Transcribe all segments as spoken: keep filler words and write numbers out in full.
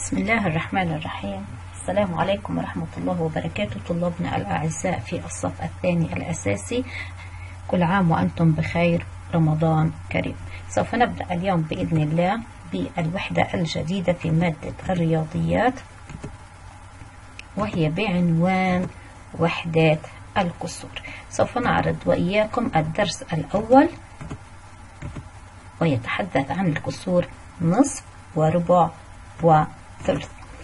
بسم الله الرحمن الرحيم. السلام عليكم ورحمة الله وبركاته طلابنا الأعزاء في الصف الثاني الأساسي، كل عام وأنتم بخير، رمضان كريم. سوف نبدأ اليوم بإذن الله بالوحدة الجديدة في مادة الرياضيات، وهي بعنوان وحدة الكسور. سوف نعرض وإياكم الدرس الأول، ويتحدث عن الكسور نصف وربع وثلث.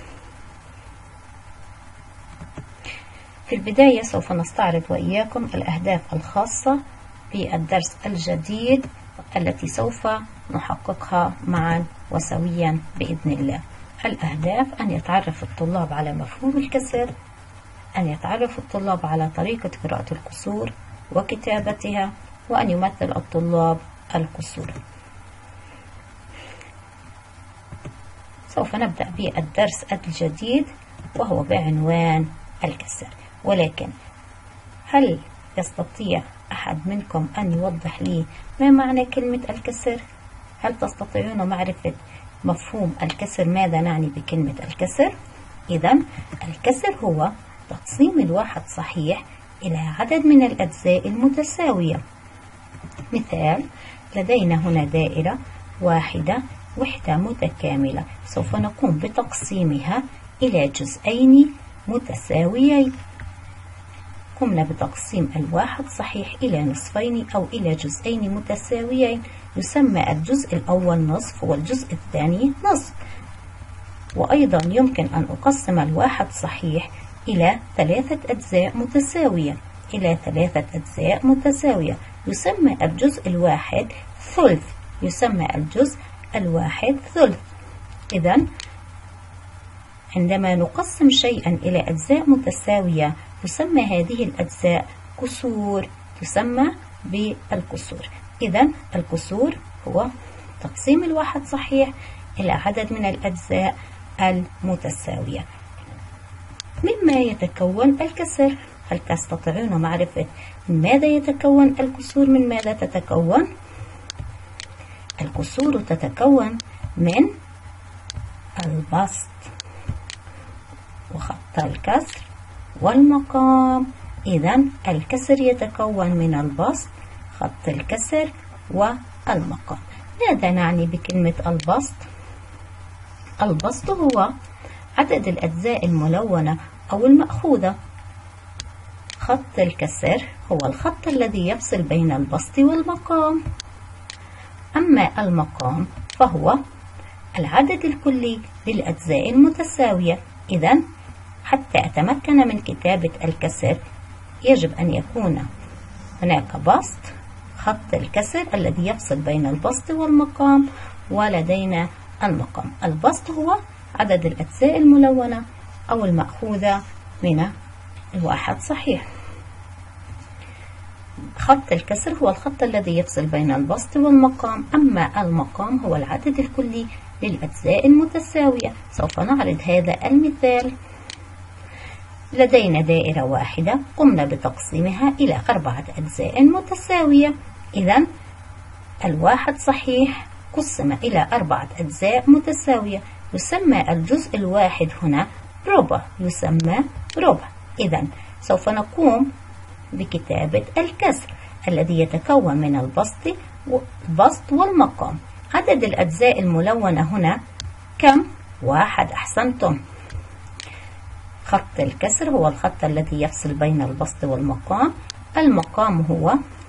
في البداية سوف نستعرض وإياكم الأهداف الخاصة بالدرس الجديد التي سوف نحققها معا وسويا بإذن الله. الأهداف: أن يتعرف الطلاب على مفهوم الكسر، أن يتعرف الطلاب على طريقة قراءة الكسور وكتابتها، وأن يمثل الطلاب الكسور. سوف نبدأ بالدرس الجديد وهو بعنوان الكسر، ولكن هل يستطيع أحد منكم أن يوضح لي ما معنى كلمة الكسر؟ هل تستطيعون معرفة مفهوم الكسر؟ ماذا نعني بكلمة الكسر؟ إذن الكسر هو تقسيم الواحد صحيح إلى عدد من الأجزاء المتساوية. مثال: لدينا هنا دائرة واحدة وحدة متكاملة، سوف نقوم بتقسيمها إلى جزئين متساويين. قمنا بتقسيم الواحد صحيح إلى نصفين أو إلى جزئين متساويين، يسمى الجزء الأول نصف والجزء الثاني نصف. وأيضا يمكن أن أقسم الواحد صحيح إلى ثلاثة أجزاء متساوية إلى ثلاثة أجزاء متساوية، يسمى الجزء الواحد ثلث، يسمى الجزء الواحد ثلث. إذن عندما نقسم شيئا إلى أجزاء متساوية تسمى هذه الأجزاء كسور، تسمى بالكسور. إذن الكسور هو تقسيم الواحد صحيح إلى عدد من الأجزاء المتساوية. مما يتكون الكسر؟ هل تستطيعون معرفة من ماذا يتكون الكسور؟ من ماذا تتكون؟ الكسور تتكون من البسط وخط الكسر والمقام. إذن الكسر يتكون من البسط، خط الكسر والمقام. ماذا نعني بكلمة البسط؟ البسط هو عدد الأجزاء الملونة أو المأخوذة. خط الكسر هو الخط الذي يفصل بين البسط والمقام. أما المقام فهو العدد الكلي للأجزاء المتساوية. إذن حتى أتمكن من كتابة الكسر يجب أن يكون هناك بسط، خط الكسر الذي يفصل بين البسط والمقام، ولدينا المقام. البسط هو عدد الأجزاء الملونة أو المأخوذة من الواحد صحيح. خط الكسر هو الخط الذي يفصل بين البسط والمقام. أما المقام هو العدد الكلي للأجزاء المتساوية. سوف نعرض هذا المثال. لدينا دائرة واحدة قمنا بتقسيمها إلى أربعة أجزاء متساوية. إذن الواحد صحيح قسم إلى أربعة أجزاء متساوية، يسمى الجزء الواحد هنا ربع، يسمى ربع. إذن سوف نقوم بكتابة الكسر الذي يتكون من البسط والبسط والمقام. عدد الأجزاء الملونة هنا كم؟ واحد. أحسنتم. خط الكسر هو الخط الذي يفصل بين البسط والمقام. المقام هو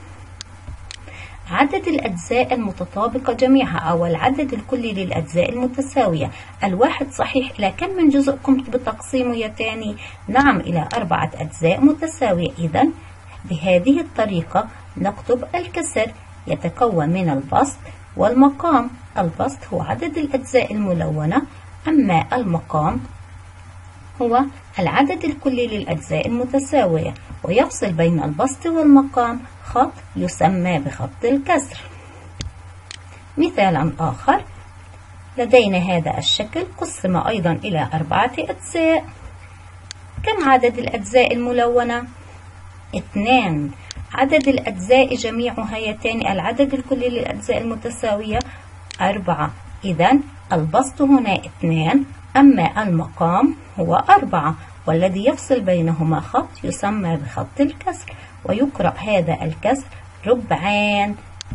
عدد الأجزاء المتطابقة جميعها أو العدد الكلي للأجزاء المتساوية. الواحد صحيح إلى كم من جزء قمت بتقسيمه يا تاني؟ نعم، إلى أربعة أجزاء متساوية. إذن بهذه الطريقة نكتب الكسر يتكون من البسط والمقام. البسط هو عدد الأجزاء الملونة، أما المقام هو العدد الكلي للأجزاء المتساوية، ويفصل بين البسط والمقام خط يسمى بخط الكسر. مثال آخر: لدينا هذا الشكل قسم أيضا إلى أربعة أجزاء. كم عدد الأجزاء الملونة؟ اثنان. عدد الأجزاء جميعها يتاني العدد الكلي للأجزاء المتساوية أربعة. إذن البسط هنا اثنان، أما المقام هو أربعة، والذي يفصل بينهما خط يسمى بخط الكسر، ويقرأ هذا الكسر ربعان.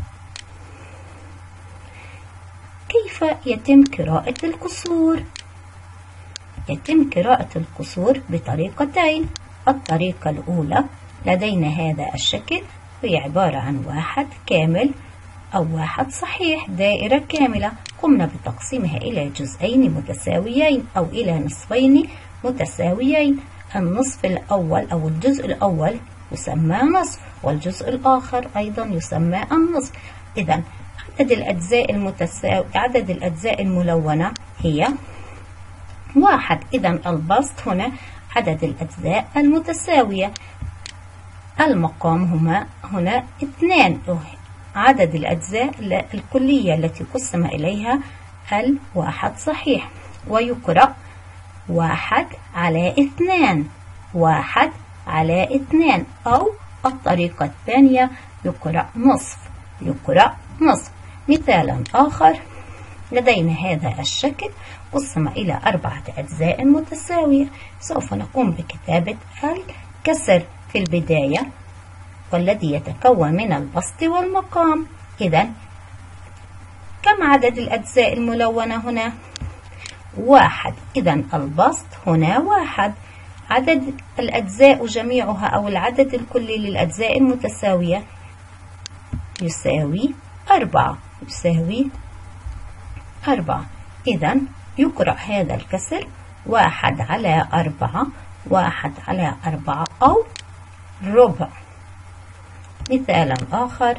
كيف يتم قراءة الكسور؟ يتم قراءة الكسور بطريقتين. الطريقة الأولى لدينا هذا الشكل، هي عبارة عن واحد كامل أو واحد صحيح، دائرة كاملة قمنا بتقسيمها إلى جزئين متساويين أو إلى نصفين متساويين. النصف الأول أو الجزء الأول يسمى نصف، والجزء الآخر أيضا يسمى النصف. إذا عدد الأجزاء المتساوي عدد الأجزاء الملونة هي واحد. إذا البسط هنا عدد الأجزاء المتساوية. المقام هما هنا اثنان، عدد الأجزاء الكلية التي قسم إليها الواحد صحيح، ويقرأ واحد على اثنان، واحد على اثنان، أو الطريقة الثانية يقرأ نصف، يقرأ نصف. مثال آخر، لدينا هذا الشكل قسم إلى أربعة أجزاء متساوية. سوف نقوم بكتابة الكسر في البداية، والذي يتكون من البسط والمقام. إذا كم عدد الأجزاء الملونة هنا؟ واحد. إذا البسط هنا واحد. عدد الأجزاء جميعها أو العدد الكلي للأجزاء المتساوية يساوي أربعة، يساوي أربعة. إذا يقرأ هذا الكسر واحد على أربعة، واحد على أربعة أو ربع. مثال آخر،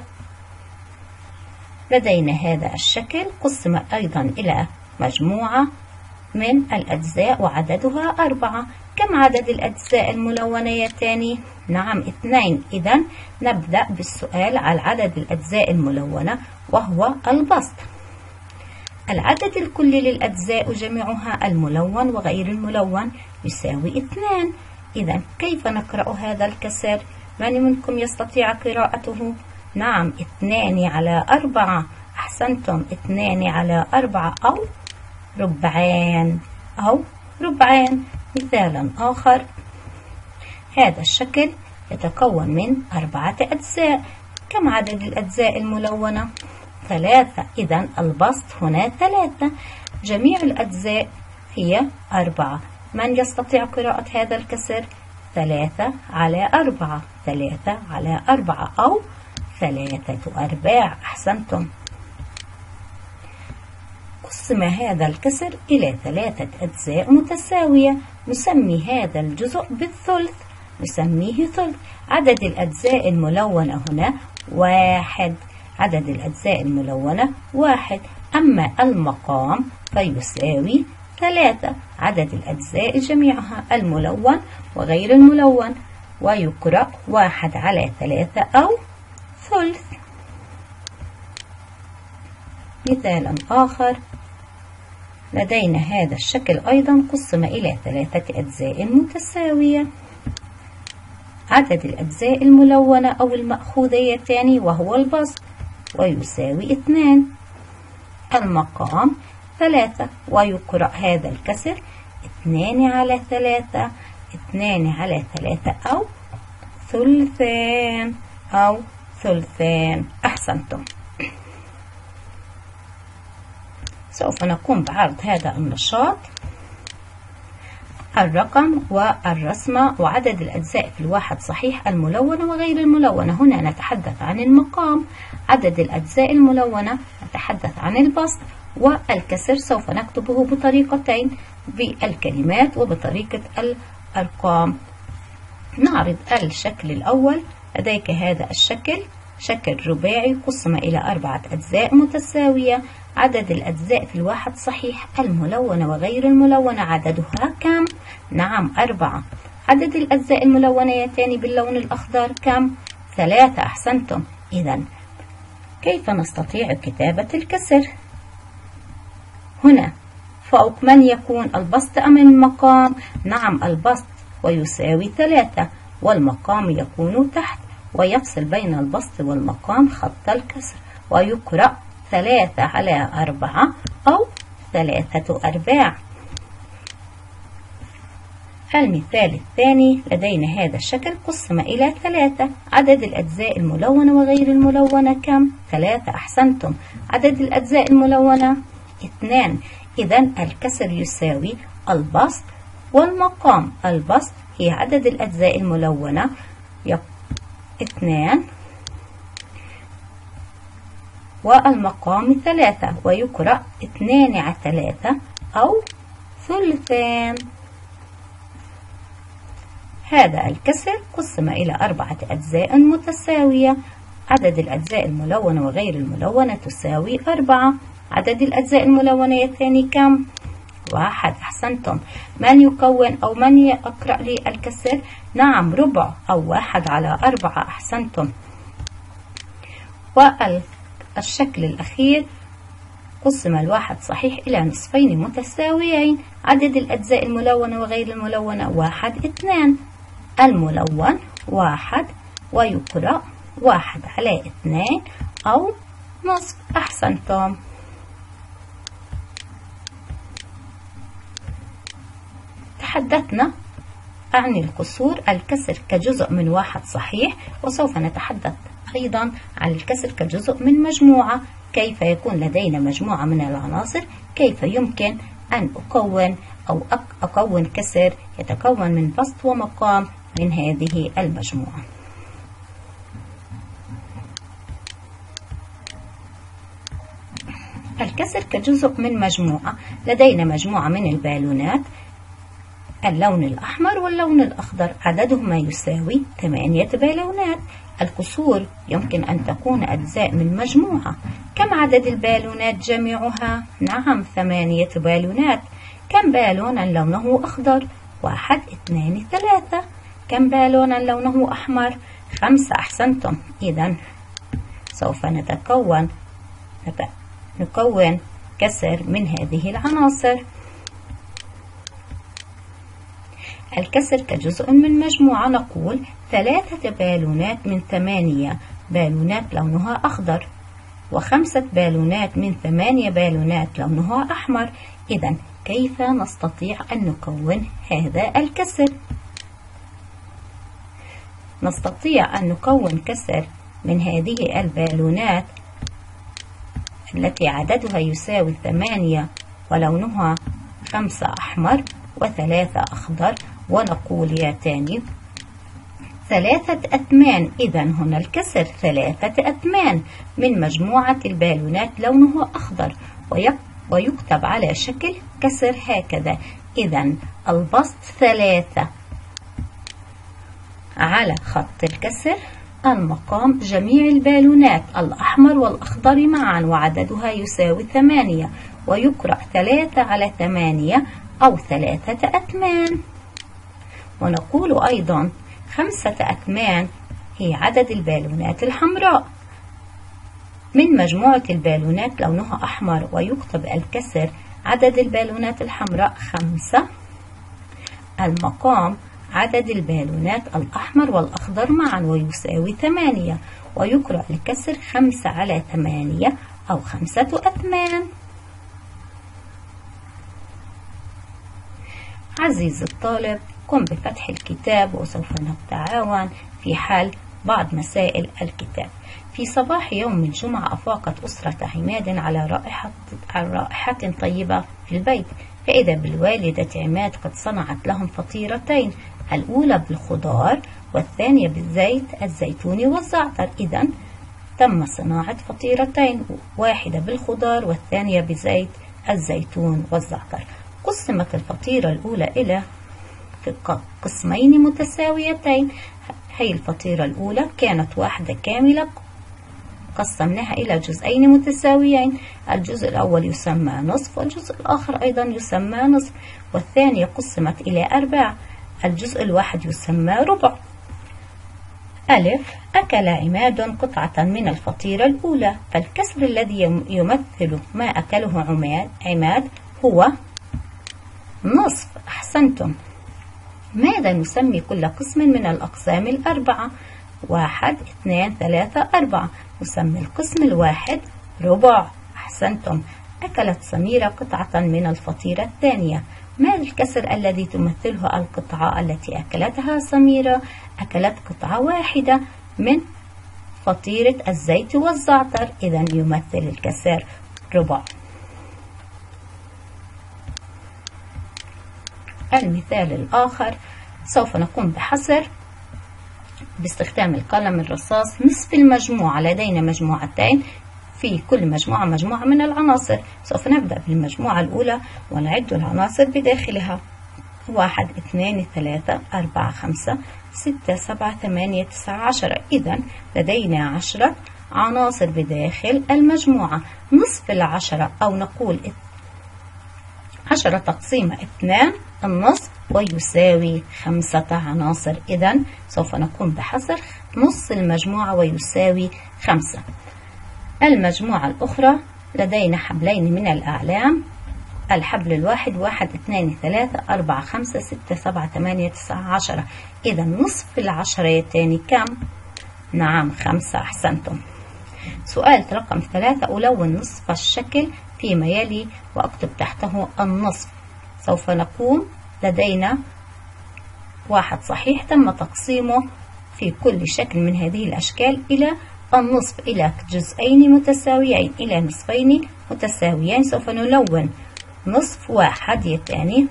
لدينا هذا الشكل قسم أيضا إلى مجموعة من الأجزاء وعددها أربعة. كم عدد الأجزاء الملونتان؟ نعم اثنين. إذا نبدأ بالسؤال على عدد الأجزاء الملونة وهو البسط. العدد الكلي للأجزاء جميعها الملون وغير الملون يساوي اثنان. إذا كيف نقرأ هذا الكسر؟ من منكم يستطيع قراءته؟ نعم اثنان على أربعة. أحسنتم، اثنان على أربعة أو ربعان أو ربعان. مثال آخر، هذا الشكل يتكون من أربعة أجزاء. كم عدد الأجزاء الملونة؟ ثلاثة. إذا البسط هنا ثلاثة. جميع الأجزاء هي أربعة. من يستطيع قراءة هذا الكسر؟ ثلاثة على أربعة، ثلاثة على أربعة أو ثلاثة أرباع. أحسنتم. قسم هذا الكسر إلى ثلاثة أجزاء متساوية، نسمي هذا الجزء بالثلث، نسميه ثلث. عدد الأجزاء الملونة هنا واحد، عدد الأجزاء الملونة واحد. أما المقام فيساوي ثلاثة، عدد الأجزاء جميعها الملون وغير الملون، ويقرأ واحد على ثلاثة أو ثلث. مثال آخر، لدينا هذا الشكل أيضا قسم إلى ثلاثة أجزاء متساوية. عدد الأجزاء الملونة أو المأخوذيتان وهو البسط ويساوي اثنان. المقام ثلاثة، ويقرأ هذا الكسر اثنان على ثلاثة، اثنان على ثلاثة أو ثلثان أو ثلثان. أحسنتم. سوف نقوم بعرض هذا النشاط. الرقم والرسمة وعدد الأجزاء في الواحد صحيح الملونة وغير الملونة. هنا نتحدث عن المقام. عدد الأجزاء الملونة نتحدث عن البسط، والكسر سوف نكتبه بطريقتين، بالكلمات وبطريقة الأرقام. نعرض الشكل الأول. لديك هذا الشكل شكل رباعي قسم إلى أربعة أجزاء متساوية. عدد الأجزاء في الواحد صحيح الملونة وغير الملونة عددها كم؟ نعم أربعة. عدد الأجزاء الملونتان باللون الأخضر كم؟ ثلاثة. أحسنتم. إذا كيف نستطيع كتابة الكسر؟ هنا فوق من يكون البسط أم المقام؟ نعم البسط ويساوي ثلاثة، والمقام يكون تحت، ويفصل بين البسط والمقام خط الكسر، ويقرأ ثلاثة على أربعة أو ثلاثة أرباع. المثال الثاني لدينا هذا الشكل قسم إلى ثلاثة. عدد الأجزاء الملونة وغير الملونة كم؟ ثلاثة. أحسنتم. عدد الأجزاء الملونة اثنان. إذا الكسر يساوي البسط والمقام. البسط هي عدد الأجزاء الملونة اثنان والمقام ثلاثة، ويقرأ اثنان على ثلاثة أو ثلثان. هذا الكسر قسم إلى أربعة أجزاء متساوية. عدد الأجزاء الملونة وغير الملونة تساوي أربعة. عدد الأجزاء الملونة الثاني كم؟ واحد. أحسنتم. من يكون أو من يقرأ لي الكسر؟ نعم، ربع أو واحد على أربعة. أحسنتم. والشكل الأخير قسم الواحد صحيح إلى نصفين متساويين. عدد الأجزاء الملونة وغير الملونة واحد اثنان. الملون واحد ويقرأ واحد على اثنين أو نصف. أحسنتم. تحدثنا عن الكسور، الكسر كجزء من واحد صحيح، وسوف نتحدث أيضا عن الكسر كجزء من مجموعة. كيف يكون لدينا مجموعة من العناصر؟ كيف يمكن أن أكون أو أكون كسر يتكون من بسط ومقام من هذه المجموعة. الكسر كجزء من مجموعة. لدينا مجموعة من البالونات، اللون الأحمر واللون الأخضر، عددهما يساوي ثمانية بالونات. الكسور يمكن أن تكون أجزاء من مجموعة. كم عدد البالونات جميعها؟ نعم، ثمانية بالونات. كم بالونا لونه أخضر؟ واحد اثنان ثلاثة. كم بالونا لونه أحمر؟ خمسة. أحسنتم. إذا سوف نتكون نكون كسر من هذه العناصر. الكسر كجزء من مجموعة. نقول ثلاثة بالونات من ثمانية بالونات لونها أخضر، وخمسة بالونات من ثمانية بالونات لونها أحمر. إذا كيف نستطيع أن نكون هذا الكسر؟ نستطيع أن نكون كسر من هذه البالونات التي عددها يساوي ثمانية ولونها خمسة أحمر وثلاثة أخضر، ونقول يا تاني ثلاثة أثمان. إذا هنا الكسر ثلاثة أثمان من مجموعة البالونات لونها أخضر، ويكتب على شكل كسر هكذا. إذا البسط ثلاثة على خط الكسر، المقام جميع البالونات الأحمر والأخضر معا وعددها يساوي ثمانية، ويقرأ ثلاثة على ثمانية أو ثلاثة أثمان. ونقول أيضا خمسة أثمان هي عدد البالونات الحمراء من مجموعة البالونات لونها أحمر، ويكتب الكسر عدد البالونات الحمراء خمسة. المقام عدد البالونات الأحمر والأخضر معا ويساوي ثمانية، ويقرأ الكسر خمسة على ثمانية أو خمسة أثمان. عزيزي الطالب، قم بفتح الكتاب وسوف نتعاون في حل بعض مسائل الكتاب. في صباح يوم الجمعة أفاقت أسرة عماد على رائحة على رائحة طيبة في البيت، فإذا بالوالدة عماد قد صنعت لهم فطيرتين، الأولى بالخضار والثانية بالزيت الزيتوني والزعتر. إذا تم صناعة فطيرتين، واحدة بالخضار والثانية بزيت الزيتون والزعتر. قسمت الفطيرة الأولى إلى قسمين متساويتين. هي الفطيرة الأولى كانت واحدة كاملة، قسمناها إلى جزئين متساويين، الجزء الأول يسمى نصف والجزء الآخر أيضا يسمى نصف، والثانية قسمت إلى أرباع، الجزء الواحد يسمى ربع. ألف. أكل عماد قطعة من الفطيرة الأولى، فالكسر الذي يمثل ما أكله عماد هو نصف. أحسنتم. ماذا نسمي كل قسم من الأقسام الأربعة؟ واحد اثنان ثلاثة أربعة. نسمي القسم الواحد ربع. أحسنتم. أكلت سميرة قطعة من الفطيرة الثانية، ما الكسر الذي تمثله القطعة التي أكلتها سميرة؟ أكلت قطعة واحدة من فطيرة الزيت والزعتر، إذا يمثل الكسر ربع. المثال الآخر سوف نقوم بحصر باستخدام القلم الرصاص نصف المجموعة. لدينا مجموعتين، في كل مجموعة مجموعة من العناصر. سوف نبدأ بالمجموعة الأولى ونعد العناصر بداخلها: واحد، اثنين، ثلاثة، أربعة، خمسة، ستة، سبعة، ثمانية، تسعة، عشرة. إذا لدينا عشرة عناصر بداخل المجموعة. نصف العشرة أو نقول عشرة تقسيم اثنان النصف ويساوي خمسة عناصر. إذا سوف نقوم بحصر نص المجموعة ويساوي خمسة. المجموعة الأخرى لدينا حبلين من الأعلام. الحبل الواحد واحد، اثنين، ثلاثة، أربعة، خمسة، ستة، سبعة، ثمانية، تسعة، عشرة. إذا نصف العشرتين كم؟ نعم، خمسة. أحسنتم. سؤال رقم ثلاثة: ألون نصف الشكل فيما يلي وأكتب تحته النصف. سوف نقوم، لدينا واحد صحيح تم تقسيمه في كل شكل من هذه الأشكال إلى النصف، إلى جزئين متساويين إلى نصفين متساويين. سوف نلون نصف واحد يتاني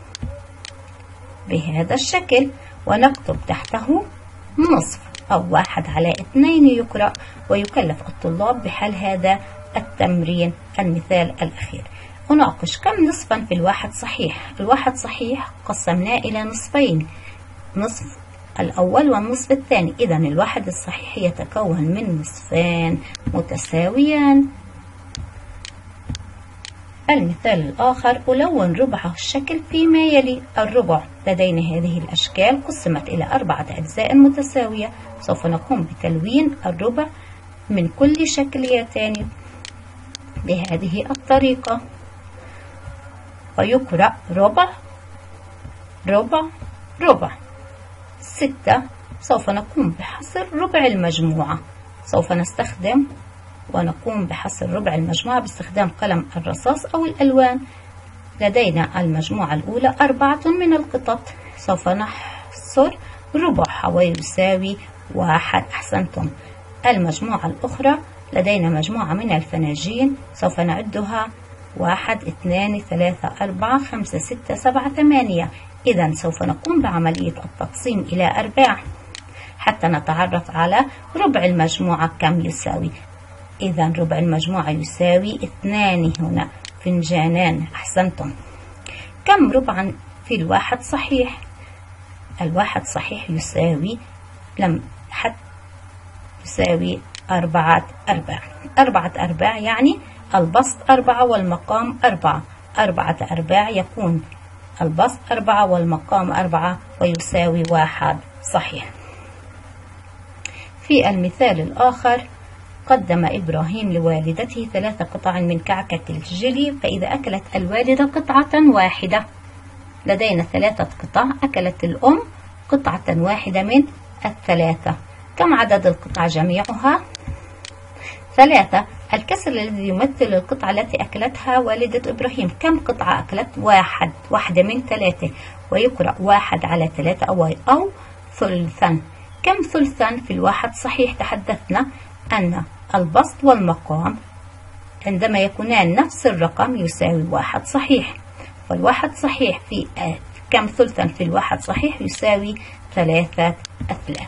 بهذا الشكل ونكتب تحته نصف أو واحد على اثنين يقرأ. ويكلف الطلاب بحل هذا التمرين. المثال الأخير: أناقش كم نصفا في الواحد صحيح؟ الواحد صحيح قسمناه إلى نصفين، نصف الأول والنصف الثاني. إذا الواحد الصحيح يتكون من نصفين متساويان. المثال الآخر: ألون ربع الشكل فيما يلي. الربع لدينا هذه الأشكال قسمت إلى أربعة أجزاء متساوية. سوف نقوم بتلوين الربع من كل شكل يتاني بهذه الطريقة ويقرأ ربع ربع ربع. ستة. سوف نقوم بحصر ربع المجموعة. سوف نستخدم ونقوم بحصر ربع المجموعة باستخدام قلم الرصاص أو الألوان. لدينا المجموعة الأولى أربعة من القطط. سوف نحصر ربعها ويساوي واحد. أحسنتم. المجموعة الأخرى لدينا مجموعة من الفناجين. سوف نعدها: واحد، اثنان، ثلاثة، أربعة، خمسة، ستة، سبعة، ثمانية. إذا سوف نقوم بعملية التقسيم إلى أرباع حتى نتعرف على ربع المجموعة كم يساوي. إذا ربع المجموعة يساوي اثنان. هنا فنجانان. أحسنتم. كم ربعا في الواحد صحيح؟ الواحد صحيح يساوي لم حتى يساوي أربعة أرباع. أربعة أرباع يعني البسط أربعة والمقام أربعة. أربعة أرباع يكون البسط أربعة والمقام أربعة ويساوي واحد صحيح. في المثال الآخر: قدم إبراهيم لوالدته ثلاث قطع من كعكة الجيلي، فإذا أكلت الوالدة قطعة واحدة. لدينا ثلاثة قطع، أكلت الأم قطعة واحدة من الثلاثة. كم عدد القطع جميعها؟ ثلاثة. الكسر الذي يمثل القطعة التي أكلتها والدة إبراهيم. كم قطعة أكلت؟ واحد. واحدة من ثلاثة ويقرأ واحد على ثلاثة أو أو ثلثا. كم ثلثا في الواحد صحيح؟ تحدثنا أن البسط والمقام عندما يكونان نفس الرقم يساوي واحد صحيح. فالواحد صحيح في كم ثلثا في الواحد صحيح يساوي ثلاثة أثلاث.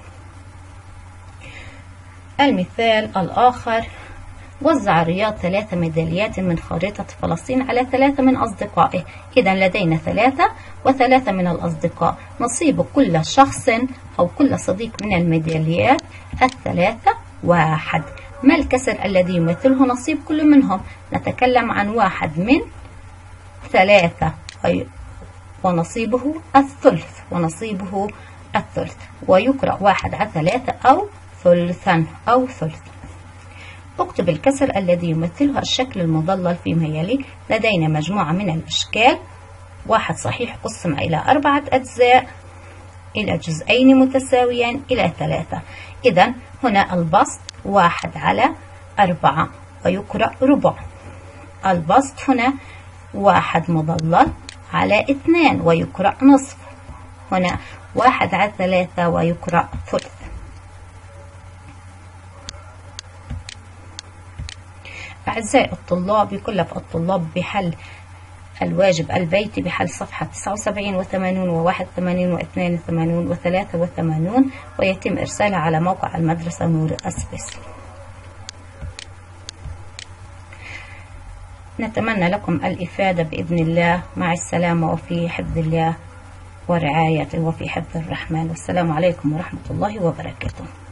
المثال الآخر: وزع رياض ثلاث ميداليات من خريطة فلسطين على ثلاثة من أصدقائه. إذا لدينا ثلاثة وثلاثة من الأصدقاء. نصيب كل شخص أو كل صديق من الميداليات الثلاثة واحد. ما الكسر الذي يمثله نصيب كل منهم؟ نتكلم عن واحد من ثلاثة ونصيبه الثلث ونصيبه الثلث ويقرأ واحد على ثلاثة أو ثلثا أو ثلث. اكتب الكسر الذي يمثله الشكل المضلل فيما يلي. لدينا مجموعة من الأشكال. واحد صحيح قسم إلى أربعة أجزاء إلى جزئين متساويين إلى ثلاثة. إذا هنا البسط واحد على أربعة ويقرأ ربع. البسط هنا واحد مضلل على اثنين ويقرأ نصف. هنا واحد على ثلاثة ويقرأ ثلث. أعزائي الطلاب، يكلف الطلاب بحل الواجب البيتي بحل صفحة تسعة وسبعين وثمانون وواحد وثمانين واثنين وثمانين وثلاثة وثمانون، ويتم إرسالها على موقع المدرسة نور أسبس. نتمنى لكم الإفادة بإذن الله. مع السلامة وفي حفظ الله ورعايته وفي حفظ الرحمن، والسلام عليكم ورحمة الله وبركاته.